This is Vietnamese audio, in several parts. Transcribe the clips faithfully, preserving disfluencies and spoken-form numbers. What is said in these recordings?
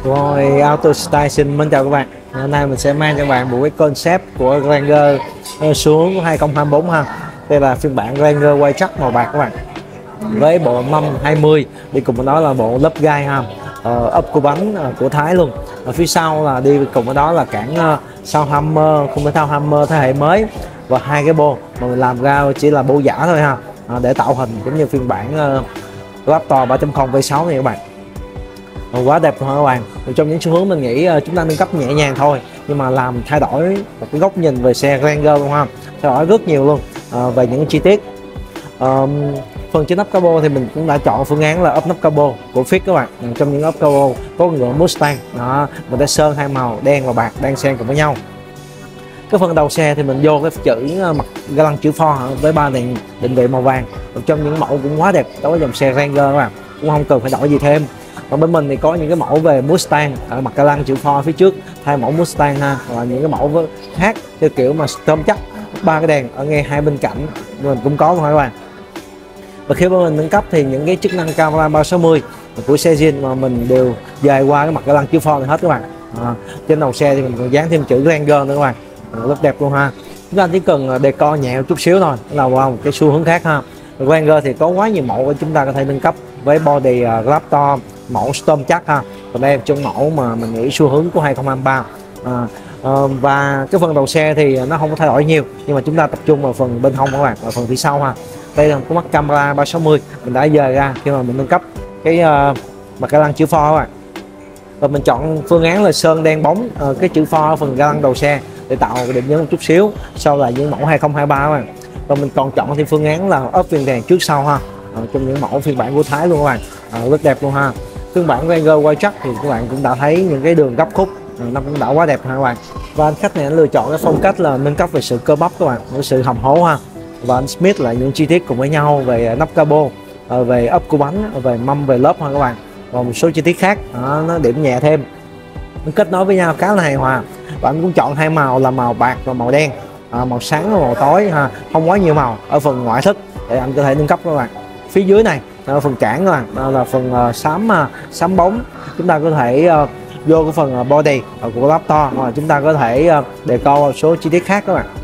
Rồi Auto Style xin mến chào các bạn. Hôm nay mình sẽ mang cho các bạn một cái concept của Ranger xuống của hai không hai tư ha. Đây là phiên bản Ranger quay chắc màu bạc các bạn. Với bộ mâm hai mươi đi cùng với đó là bộ lớp gai ha. Ờ, ốp cua bánh uh, của Thái luôn. Ở phía sau là đi cùng với đó là cản uh, sau Hammer, không phải thao Hammer thế hệ mới và hai cái bô mà mình làm ra chỉ là bô giả thôi ha. À, để tạo hình cũng như phiên bản uh, Raptor ba chấm không V sáu này các bạn. Quá đẹp luôn các bạn. Trong những xu hướng mình nghĩ uh, chúng ta nâng cấp nhẹ nhàng thôi nhưng mà làm thay đổi một cái góc nhìn về xe Ranger luôn ha, thay đổi rất nhiều luôn uh, về những chi tiết. Uh, phần trên nắp capo thì mình cũng đã chọn phương án là ốp nắp capo của Fit các bạn. Trong những ốp capo có ngựa Mustang đó, mình đã sơn hai màu đen và bạc đang xen cùng với nhau. Cái phần đầu xe thì mình vô cái chữ mặt ga lăng chữ Ford với ba đèn định vị màu vàng. Một trong những mẫu cũng quá đẹp đối với dòng xe Ranger các bạn, cũng không cần phải đổi gì thêm. Còn bên mình thì có những cái mẫu về Mustang ở mặt ga lăng chữ Ford phía trước thay mẫu Mustang ha, và những cái mẫu khác theo kiểu mà tôm chắc ba cái đèn ở ngay hai bên cạnh mình cũng có luôn các bạn. Và khi mà mình nâng cấp thì những cái chức năng camera ba sáu mươi của xe zin mà mình đều dời qua cái mặt ga lăng chữ Ford này hết các bạn. À, trên đầu xe thì mình còn dán thêm chữ Ranger nữa các bạn, rất đẹp luôn ha. Chúng ta chỉ cần decor nhẹ một chút xíu thôi là vào một cái xu hướng khác ha. Ranger thì có quá nhiều mẫu để chúng ta có thể nâng cấp với body uh, Raptor mẫu Storm chắc ha. Còn đây trong mẫu mà mình nghĩ xu hướng của hai không hai ba. À, uh, và cái phần đầu xe thì nó không có thay đổi nhiều nhưng mà chúng ta tập trung vào phần bên hông các bạn, ở phần phía sau ha. Đây là một mắt camera ba sáu mươi mình đã dời ra khi mà mình nâng cấp cái uh, mặt ga lăng chữ Ford các bạn. Và mình chọn phương án là sơn đen bóng uh, cái chữ Ford ở phần ga lăng đầu xe để tạo điểm nhấn một chút xíu sau là những mẫu hai không hai ba các bạn. Và mình còn chọn thêm phương án là ốp viền đèn trước sau ha, à, trong những mẫu phiên bản của Thái luôn các bạn, à, rất đẹp luôn ha. Phiên bản Ranger quay chắc thì các bạn cũng đã thấy những cái đường góc khúc à, nó cũng đã quá đẹp ha các bạn. Và anh khách này anh lựa chọn cái phong cách là nâng cấp về sự cơ bắp các bạn, với sự hầm hố ha. Và anh Smith lại những chi tiết cùng với nhau về nắp capo, à, về ốp cua bánh, về mâm, về lớp ha các bạn, và một số chi tiết khác à, nó điểm nhẹ thêm, nó kết nối với nhau khá là hài hòa. Và anh cũng chọn hai màu là màu bạc và màu đen. À, màu sáng và màu tối ha, không quá nhiều màu ở phần ngoại thất để anh có thể nâng cấp các bạn. Phía dưới này là phần cản các bạn, đó là phần uh, xám uh, xám bóng. Chúng ta có thể uh, vô cái phần uh, body uh, của Raptor, hoặc chúng ta có thể uh, decor một số chi tiết khác các bạn.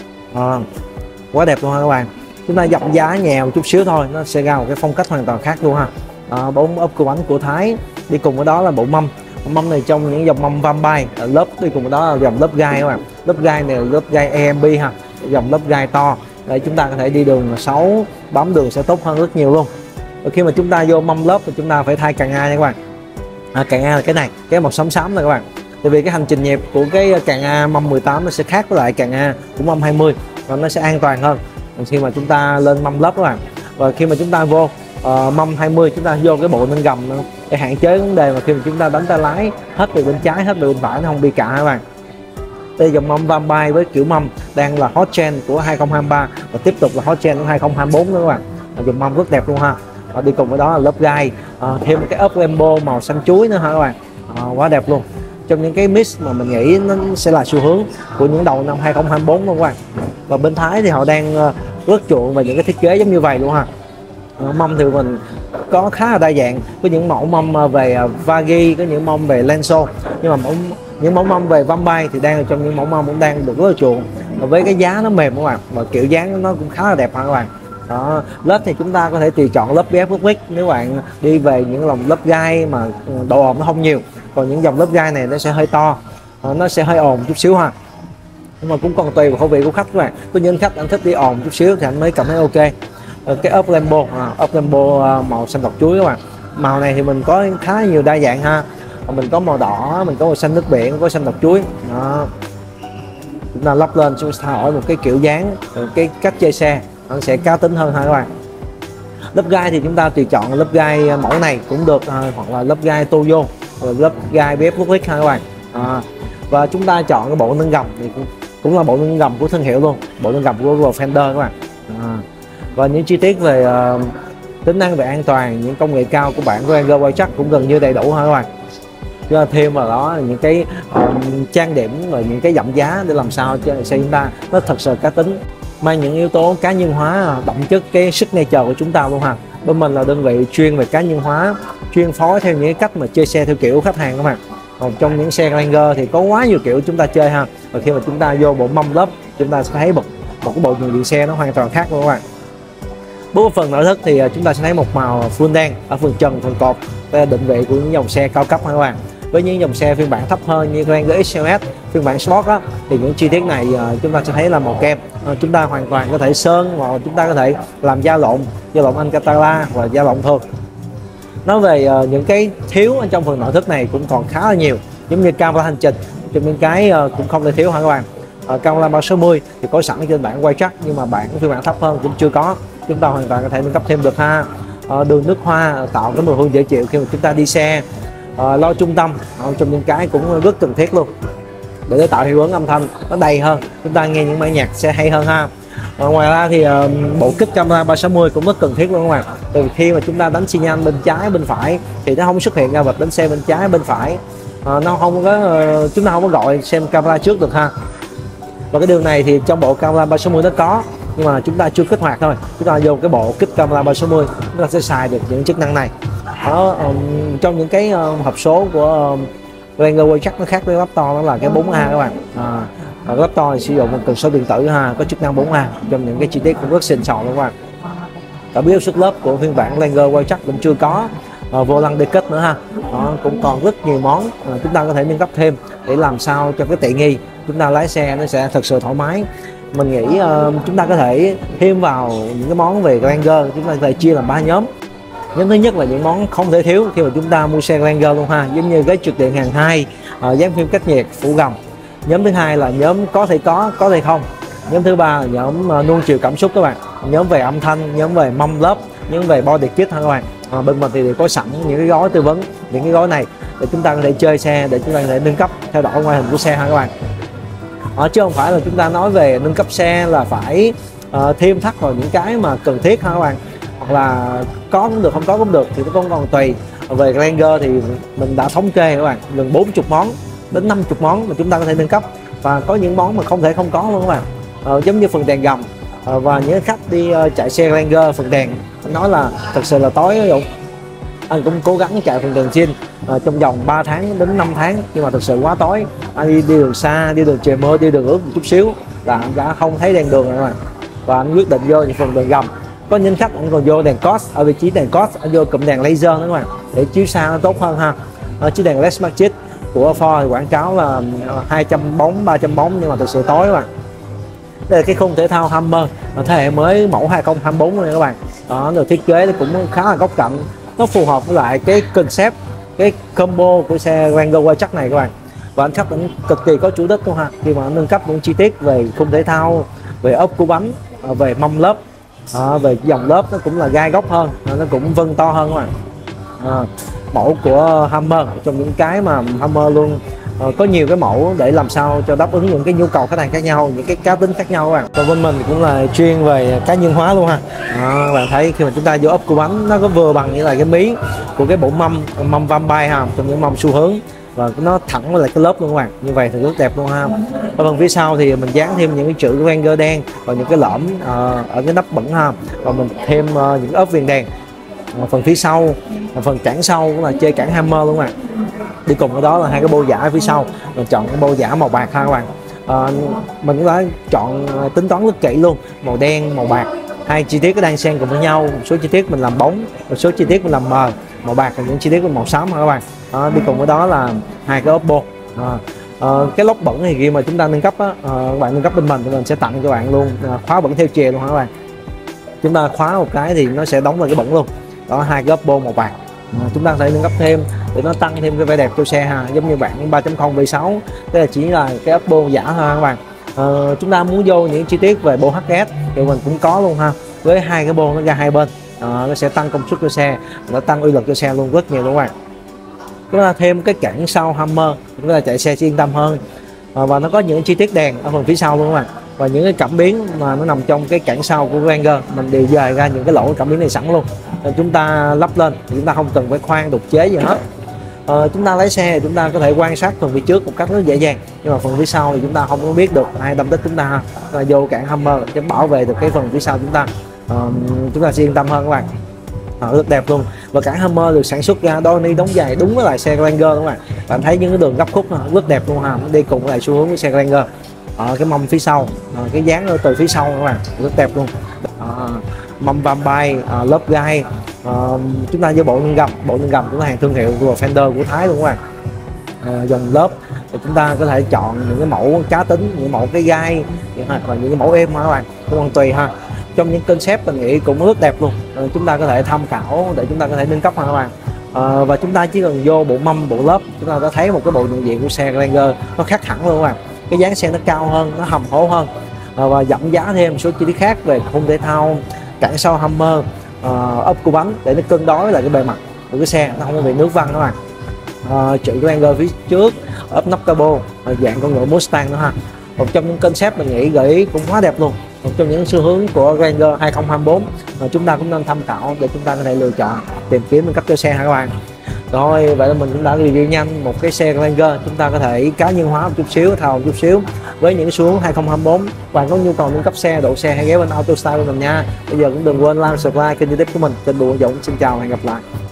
À, quá đẹp luôn ha các bạn. Chúng ta dặm giá nhẹ một chút xíu thôi nó sẽ ra một cái phong cách hoàn toàn khác luôn ha. À, bốn ốp cua bánh của Thái đi cùng với đó là bộ mâm. Mâm này trong những dòng mâm Vampire, lớp đi cùng với đó là dòng lớp gai các bạn. Lớp gai này là lớp gai a em bê ha, dòng lớp gai to để chúng ta có thể đi đường xấu, bám đường sẽ tốt hơn rất nhiều luôn. Và khi mà chúng ta vô mâm lớp thì chúng ta phải thay càng A nha các bạn. À, càng A là cái này, cái màu xám xám này các bạn. Tại vì cái hành trình nhịp của cái càng A mâm mười tám nó sẽ khác với lại càng A của mâm hai mươi và nó sẽ an toàn hơn khi mà chúng ta lên mâm lớp các bạn. Và khi mà chúng ta vô uh, mâm hai mươi chúng ta vô cái bộ nâng gầm để hạn chế vấn đề mà khi mà chúng ta đánh tay lái hết từ bên trái hết từ bên phải nó không bị cạ các bạn. Đây dòng mâm Vampire với kiểu mâm đang là hot trend của hai không hai ba và tiếp tục là hot trend của hai không hai tư nữa các bạn. Dòng mâm rất đẹp luôn ha. Và đi cùng với đó là lớp gai, à, thêm cái ốp Lambo màu xanh chuối nữa ha các bạn, à, quá đẹp luôn. Trong những cái mix mà mình nghĩ nó sẽ là xu hướng của những đầu năm hai không hai tư luôn các bạn. Và bên Thái thì họ đang uh, rất chuộng về những cái thiết kế giống như vậy luôn ha. À, mâm thì mình có khá là đa dạng, có những mẫu mâm về Vagi, có những mâm về Lenso, nhưng mà mẫu những mẫu mâm về Vampire thì đang là trong những mẫu mâm cũng đang được rất là chuộng với cái giá nó mềm các bạn, và kiểu dáng nó cũng khá là đẹp ha các bạn. Đó, lớp thì chúng ta có thể tùy chọn lớp bê ép Public nếu bạn đi về những dòng lớp gai mà độ ồn nó không nhiều, còn những dòng lớp gai này nó sẽ hơi to, nó sẽ hơi ồn chút xíu ha, nhưng mà cũng còn tùy vào khẩu vị của khách các bạn. Có những khách anh thích đi ồn chút xíu thì anh mới cảm thấy ok. Cái ốp Lambo, à, ốp Lambo màu xanh độc chuối các bạn. Màu này thì mình có khá nhiều đa dạng ha. Mình có màu đỏ, mình có màu xanh nước biển, có xanh độc chuối. Đó. Chúng ta lắp lên chúng ta hỏi một cái kiểu dáng, cái cách chơi xe nó sẽ cá tính hơn ha các bạn. Lớp gai thì chúng ta tùy chọn lớp gai mẫu này cũng được, à, hoặc là lớp gai Toyo, hoặc là lớp gai bê ép Public ha các bạn. À, và chúng ta chọn cái bộ nâng gầm thì cũng, cũng là bộ nâng gầm của thương hiệu luôn, bộ nâng gầm của Fender các bạn. À. Và những chi tiết về uh, tính năng về an toàn, những công nghệ cao của bản Ranger quay chắc cũng gần như đầy đủ ha các bạn. Chúng ta thêm vào đó là những cái uh, trang điểm và những cái giảm giá để làm sao cho xe chúng ta nó thật sự cá tính, mang những yếu tố cá nhân hóa, đậm chất cái signature của chúng ta luôn ha. Bên mình là đơn vị chuyên về cá nhân hóa, chuyên phối theo những cái cách mà chơi xe theo kiểu khách hàng các bạn. Còn trong những xe Ranger thì có quá nhiều kiểu chúng ta chơi ha. Và khi mà chúng ta vô bộ mâm lớp, chúng ta sẽ thấy một một cái bộ nhận diện xe nó hoàn toàn khác luôn các bạn. Bốn phần nội thất thì chúng ta sẽ thấy một màu full đen ở phần trần, phần cột. Đây là định vị của những dòng xe cao cấp các bạn. Với những dòng xe phiên bản thấp hơn như Ranger ích eo ét phiên bản Sport á, thì những chi tiết này uh, chúng ta sẽ thấy là màu kem. Uh, chúng ta hoàn toàn có thể sơn, hoặc chúng ta có thể làm da lộn, da lộn Alcantara và da lộn thường. Nói về uh, những cái thiếu ở trong phần nội thất này cũng còn khá là nhiều, giống như camera hành trình, trong những cái uh, cũng không thể thiếu hả các bạn. Uh, camera ba sáu mươi thì có sẵn trên bản quay track, nhưng mà bản phiên bản thấp hơn cũng chưa có, chúng ta hoàn toàn có thể nâng cấp thêm được ha. Uh, đường nước hoa tạo cái mùi hương dễ chịu khi mà chúng ta đi xe. Uh, lo trung tâm uh, trong những cái cũng rất cần thiết luôn, để tạo hiệu ứng âm thanh nó đầy hơn, chúng ta nghe những bản nhạc sẽ hay hơn ha. Uh, ngoài ra thì uh, bộ kích camera ba sáu mươi cũng rất cần thiết luôn các bạn. Từ khi mà chúng ta đánh xi nhan bên trái bên phải thì nó không xuất hiện ra vạch đánh xe bên trái bên phải, uh, nó không có uh, chúng ta không có gọi xem camera trước được ha. Và cái đường này thì trong bộ camera ba sáu mươi nó có, nhưng mà chúng ta chưa kích hoạt thôi. Chúng ta vô cái bộ kích camera ba sáu mươi chúng ta sẽ xài được những chức năng này. Ở um, trong những cái uh, hộp số của uh, Ranger Waytrack nó khác với laptop, đó là cái bốn A các bạn. À, laptop thì sử dụng một cần số điện tử ha, có chức năng bốn A, trong những cái chi tiết cũng rất xịn sò luôn các bạn. Cả bếp xuất lớp của phiên bản Ranger Waytrack cũng chưa có, à, vô lăng đề kết nữa ha. Đó, cũng còn rất nhiều món à, chúng ta có thể nâng cấp thêm để làm sao cho cái tiện nghi chúng ta lái xe nó sẽ thật sự thoải mái. Mình nghĩ uh, chúng ta có thể thêm vào những cái món về Ranger, chúng ta có thể chia làm ba nhóm. Nhóm thứ nhất là những món không thể thiếu khi mà chúng ta mua xe Ranger luôn ha, giống như ghế trượt điện hàng hai, uh, dán phim cách nhiệt, phủ gầm. Nhóm thứ hai là nhóm có thể có, có thể không. Nhóm thứ ba là nhóm uh, nuông chiều cảm xúc các bạn. Nhóm về âm thanh, nhóm về mâm lớp, nhóm về body kit ha các bạn. Uh, bên mình thì có sẵn những cái gói tư vấn, những cái gói này để chúng ta có thể chơi xe, để chúng ta có thể nâng cấp theo dõi ngoại hình của xe ha các bạn. Ở chứ không phải là chúng ta nói về nâng cấp xe là phải uh, thêm thắt vào những cái mà cần thiết ha các bạn, hoặc là có cũng được không có cũng được, thì nó cũng còn tùy. Về Ranger thì mình đã thống kê các bạn gần bốn mươi món đến năm mươi món mà chúng ta có thể nâng cấp, và có những món mà không thể không có luôn các bạn. Uh, giống như phần đèn gầm, uh, và những khách đi uh, chạy xe Ranger phần đèn nói là thật sự là tối ví dụ anh cũng cố gắng chạy phần đèn zin uh, trong vòng ba tháng đến năm tháng, nhưng mà thật sự quá tối, anh đi, đi đường xa, đi đường trời mưa, đi đường ướt một chút xíu là anh đã không thấy đèn đường rồi các bạn, và anh quyết định vô những phần đèn gầm. Có những khách anh còn vô đèn cos, ở vị trí đèn cos anh vô cụm đèn laser nữa các bạn, để chiếu xa nó tốt hơn ha. Uh, chiếc đèn led magic của Ford thì quảng cáo là hai trăm bóng, ba trăm bóng, nhưng mà thực sự tối các bạn. Đây là cái khung thể thao Hummer thế hệ mới mẫu hai không hai tư này các bạn. Đó, được thiết kế cũng khá là góc cạnh, nó phù hợp với lại cái concept, cái combo của xe Ranger Waytrack này các bạn. Và anh khách cũng cực kỳ có chủ đích luôn ha, khi mà nâng cấp những chi tiết về khung thể thao, về ốp cua bánh, về mâm lớp, à, về dòng lớp nó cũng là gai góc hơn, nó cũng vân to hơn các bạn. À, mẫu của Hummer trong những cái mà Hummer luôn uh, có nhiều cái mẫu để làm sao cho đáp ứng những cái nhu cầu khách hàng khác nhau, những cái cá tính khác nhau các bạn. Và bên mình cũng là chuyên về cá nhân hóa luôn ha. À, các bạn thấy khi mà chúng ta vô ốp cua bánh nó có vừa bằng như là cái mí của cái bộ mâm mâm vampire ha, trong những mâm xu hướng, và nó thẳng với lại cái lớp luôn các bạn, như vậy thì rất đẹp luôn ha. Ở phần phía sau thì mình dán thêm những cái chữ Ranger đen và những cái lõm uh, ở cái nắp bẩn ha, và mình thêm uh, những ốp viền đèn. Ở phần phía sau, ở phần cản sau cũng là chơi cản Hammer luôn các bạn. Đi cùng với đó là hai cái bô giả ở phía sau, mình chọn cái bô giả màu bạc ha các bạn. À, mình cũng đã chọn tính toán rất kỹ luôn, màu đen, màu bạc, hai chi tiết có đang xen cùng với nhau. Một số chi tiết mình làm bóng, một số chi tiết mình làm mờ, màu bạc là những chi tiết của màu xám ha các bạn. À, đi cùng với đó là hai cái ốp bô. À, à, cái lốc bẩn thì khi mà chúng ta nâng cấp á, à, các bạn nâng cấp bên mình thì mình sẽ tặng cho bạn luôn à, khóa bẩn theo chìa luôn ha các bạn. Chúng ta khóa một cái thì nó sẽ đóng vào cái bẩn luôn. Đó, hai cái ốp bô màu bạc. À, chúng ta có thể nâng cấp thêm để nó tăng thêm cái vẻ đẹp cho xe ha, giống như bản ba chấm không V sáu, đây là chỉ là cái ốp bô giả thôi các bạn. À, chúng ta muốn vô những chi tiết về bô hát ét thì mình cũng có luôn ha, với hai cái bô nó ra hai bên, à, nó sẽ tăng công suất cho xe, nó tăng uy lực cho xe luôn rất nhiều luôn các bạn. Chúng ta thêm cái cản sau Hummer, chúng ta chạy xe sẽ yên tâm hơn. À, và nó có những chi tiết đèn ở phần phía sau luôn các bạn, và những cái cảm biến mà nó nằm trong cái cản sau của Ranger mình đều dời ra những cái lỗ cảm biến này sẵn luôn, nên chúng ta lắp lên thì chúng ta không cần phải khoan đục chế gì hết. À, chúng ta lái xe chúng ta có thể quan sát phần phía trước một cách rất dễ dàng, nhưng mà phần phía sau thì chúng ta không có biết được ai đâm tích chúng ta, là vô cản Hummer để bảo vệ được cái phần phía sau chúng ta, à, chúng ta sẽ yên tâm hơn các bạn. à, rất đẹp luôn. Và cả Hummer được sản xuất ra đôi ni đóng giày đúng với lại xe Ranger đúng không ạ? Bạn thấy những cái đường gấp khúc rất đẹp luôn ha, đi cùng với lại xu hướng của xe Ranger. À, cái mâm phía sau, à, cái dáng từ phía sau các bạn rất đẹp luôn. À, mâm vampire, à, lớp gai, à, chúng ta với bộ lưng gầm, bộ lưng gầm cũng là hàng thương hiệu của Fender của Thái luôn các bạn. À, dòng lớp thì chúng ta có thể chọn những cái mẫu cá tính, những mẫu cái gai hoặc là những cái mẫu êm các bạn, cũng còn tùy ha. Trong những concept mình nghĩ cũng rất đẹp luôn, à, chúng ta có thể tham khảo để chúng ta có thể nâng cấp ha các bạn. À, và chúng ta chỉ cần vô bộ mâm, bộ lớp, chúng ta có thấy một cái bộ nhận diện của xe Ranger nó khác hẳn luôn các bạn. Cái dáng xe nó cao hơn, nó hầm hố hơn, à, và giảm giá thêm một số chi tiết khác về khung thể thao, cản sau Hummer, uh, ốp cua bánh để nó cân đối lại cái bề mặt của cái xe, nó không có bị nước văng các bạn. Uh, chữ Ranger phía trước, ốp nóc cabo, uh, dạng con ngựa Mustang nữa ha. Một trong những concept mình nghĩ gợi ý cũng quá đẹp luôn, một trong những xu hướng của Ranger hai không hai bốn, uh, chúng ta cũng nên tham khảo để chúng ta có thể lựa chọn tìm kiếm nâng cấp cho xe ha các bạn. Rồi vậy là mình cũng đã review nhanh một cái xe Ranger, chúng ta có thể cá nhân hóa một chút xíu, thao một chút xíu với những xu hướng hai không hai bốn. Bạn có nhu cầu nâng cấp xe, độ xe hãy ghé bên AutoStyle của mình nha. Bây giờ cũng đừng quên like, subscribe kênh YouTube của mình, kênh Bùi Quang Dũng. Xin chào và hẹn gặp lại.